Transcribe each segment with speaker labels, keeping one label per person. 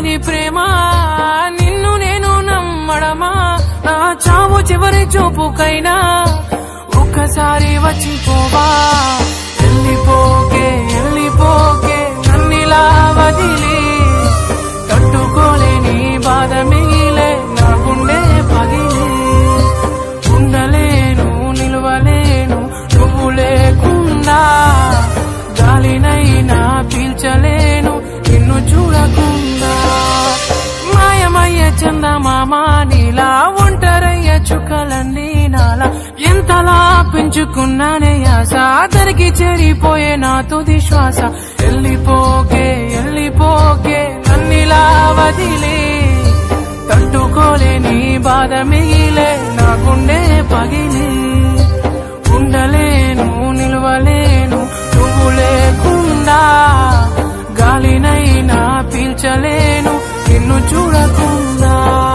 Speaker 1: ఉన్నది ప్రేమ నిన్ను నేను నమ్మడమా నా చావు చివరి చూపుకైనా ఒక్కసారి వచ్చిపోవా వెళ్ళిపోకే వెళ్ళిపోకే నన్నిలా వదిలి తట్టుకోలేని బాధ మిగిలే నా గుండె పగిలి ఉండలేను నిలవలేను నువ్వు లేకుండా గాలినైనా పీల్చలేను నిన్ను చూడకుండా మాయమయ్య చందమామ నీలా ఒంటరయ్య చుక్కలన్నీ నాలా ఎంతలా పెంచుకున్నానే ఆశ తరికి చెడిపోయే నా తుది శ్వాస వెళ్ళిపోకే వెళ్ళిపోకే నన్నిలా వదిలి తట్టుకోలేని బాధ మిగిలే నా గుండె పగిలి ఉండలేను నిలవలేను నువ్వు లేకుండా గాలినైనా పీల్చలేను నిన్ను చూడకుండా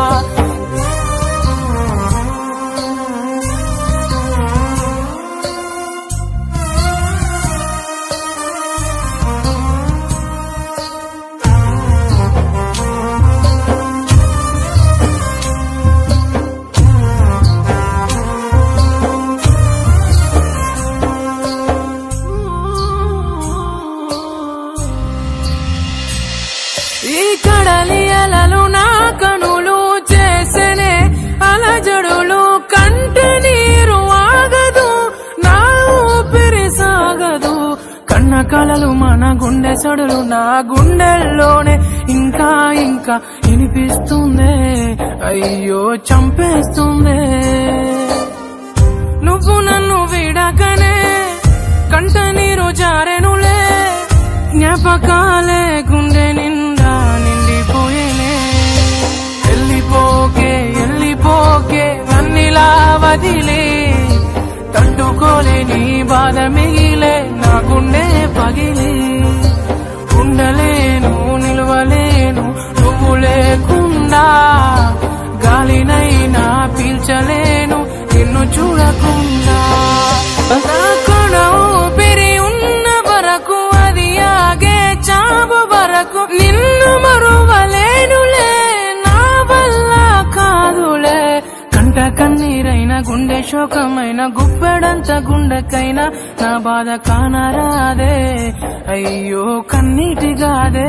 Speaker 1: ఈ కడలి అలలు నా కనులు చేసనే అలజడులు కంటి నీరు ఆగదు నా ఊపిరి సాగదు కన్న కలలు మన గుండె సడులు నా గుండెల్లోనే ఇంకా ఇంకా వినిపిస్తుందే అయ్యో చంపేస్తుందే నువ్వు నన్ను విడకనే కంట నీరు జారెనులే జ్ఞాపకాలే గుండె నిండా నిండిపోయేనే వెళ్ళిపోకే వెళ్ళిపోకే నన్నిలా వదిలి తట్టుకోలేని బాధ మిగిలే నా గుండె పగిలి ఉండలేను నిలవలేను నువ్వు లేకుండా గాలినైనా పీల్చలేను నిన్ను చూడకుండా నా కొన ఊపిరి ఉన్న వరకు అది ఆగే చావు వరకు నిన్ను మరువలేనులే నా వల్ల కాదులే కంట కన్నీరైన గుండె శోకమైన గుప్పెడంత గుండెకైనా నా బాధ కానరాదే అయ్యో కన్నీటిగాదే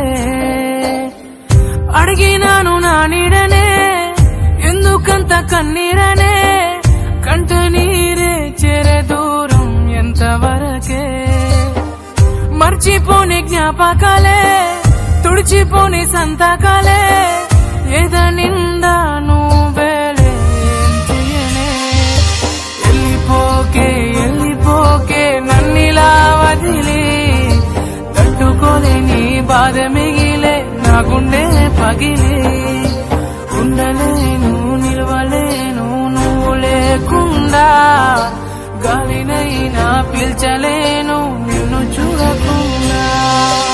Speaker 1: అడిగినాను నా నీడనే ఎందుకంత కన్నీరనే కంట నీరే చేరే దూరం ఎంతవరకే మర్చిపోని జ్ఞాపకాలే తుడిచిపోని సంతకాలే ఏద నిండా నువ్వేలే చెయ్యనే వెళ్ళిపోకే వెళ్ళిపోకే నన్నిలా వదిలి తట్టుకోలేని బాధ మిగిలే నా గుండె పగిలి ఉండలేను నిలవలేను నువ్వు లేకుండా గాలినైనా పీల్చలేను నిన్ను చూడకుండా